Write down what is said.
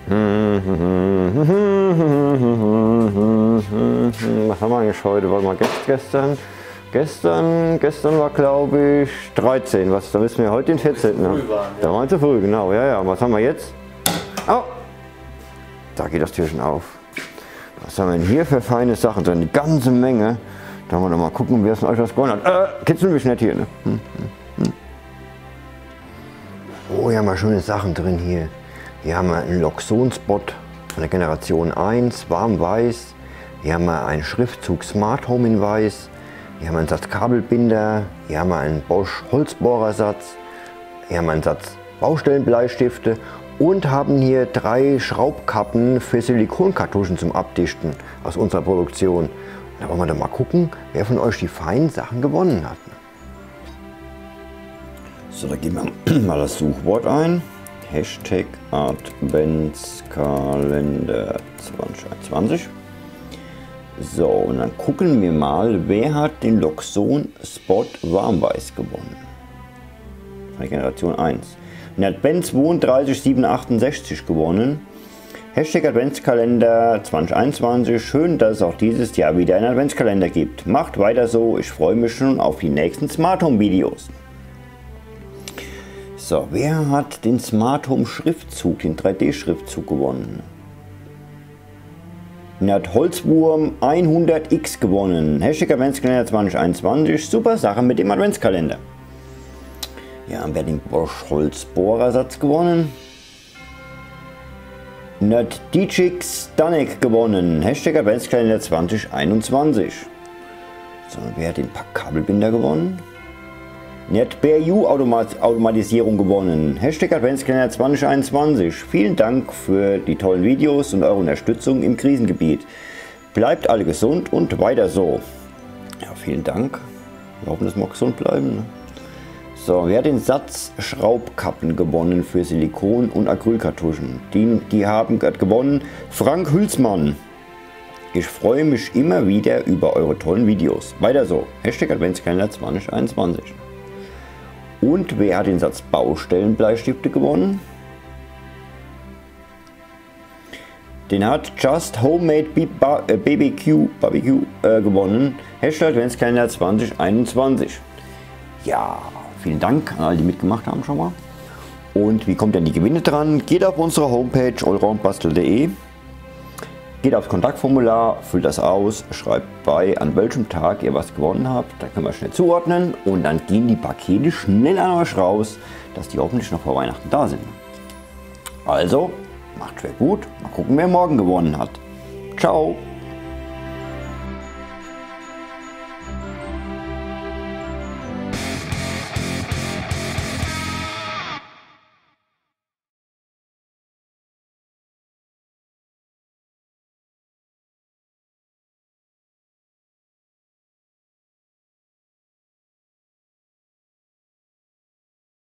Was haben wir eigentlich heute? Warte mal, gestern war glaube ich 13. Da müssen wir heute den 14. haben. Da waren wir zu früh, genau. Ja. Was haben wir jetzt? Oh! Da geht das Türchen auf. Was haben wir denn hier für feine Sachen drin? Eine ganze Menge. Da wollen wir mal gucken, wer von euch was gewonnen hat. Kitzeln mich nicht hier, ne? Oh, hier haben wir schöne Sachen drin hier. Hier haben wir einen Loxon-Spot von der Generation 1, warm weiß. Hier haben wir einen Schriftzug Smart Home in weiß. Hier haben wir einen Satz Kabelbinder. Hier haben wir einen Bosch Holzbohrersatz. Hier haben wir einen Satz Baustellenbleistifte. Und haben hier 3 Schraubkappen für Silikonkartuschen zum Abdichten aus unserer Produktion. Da wollen wir dann mal gucken, wer von euch die feinen Sachen gewonnen hat. So, da geben wir mal das Suchwort ein. Hashtag Adventskalender 2021. So, und dann gucken wir mal, wer hat den Loxon Spot Warmweiß gewonnen. Von der Generation 1. Und er hat Ben 32768 gewonnen. Hashtag Adventskalender 2021. Schön, dass es auch dieses Jahr wieder einen Adventskalender gibt. Macht weiter so, ich freue mich schon auf die nächsten Smart Home Videos. So, wer hat den Smart Home Schriftzug, den 3D Schriftzug gewonnen? Und er hat Holzwurm 100X gewonnen. Hashtag Adventskalender 2021. Super Sache mit dem Adventskalender. Ja, wer den Bosch Holzbohrersatz gewonnen? Nerd Djix Danek gewonnen. Hashtag Adventskalender 2021. So, wer hat den Kabelbinder gewonnen? NetBearU Automatisierung gewonnen. Hashtag Adventskalender 2021. Vielen Dank für die tollen Videos und eure Unterstützung im Krisengebiet. Bleibt alle gesund und weiter so. Ja, vielen Dank. Wir hoffen, dass wir gesund bleiben. So, wer hat den Satz Schraubkappen gewonnen für Silikon- und Acrylkartuschen? Die haben gewonnen Frank Hülsmann. Ich freue mich immer wieder über eure tollen Videos. Weiter so. Hashtag Adventskalender 2021. Und wer hat den Satz Baustellenbleistifte gewonnen? Den hat Just Homemade BBQ gewonnen. Hashtag Adventskalender 2021. Ja, vielen Dank an alle, die mitgemacht haben schon mal. Und wie kommt denn die Gewinne dran? Geht auf unsere Homepage allroundbastel.de. Geht aufs Kontaktformular, füllt das aus, schreibt bei, an welchem Tag ihr was gewonnen habt. Da können wir schnell zuordnen und dann gehen die Pakete schnell an euch raus, dass die hoffentlich noch vor Weihnachten da sind. Also, macht schwer gut, mal gucken, wer morgen gewonnen hat. Ciao!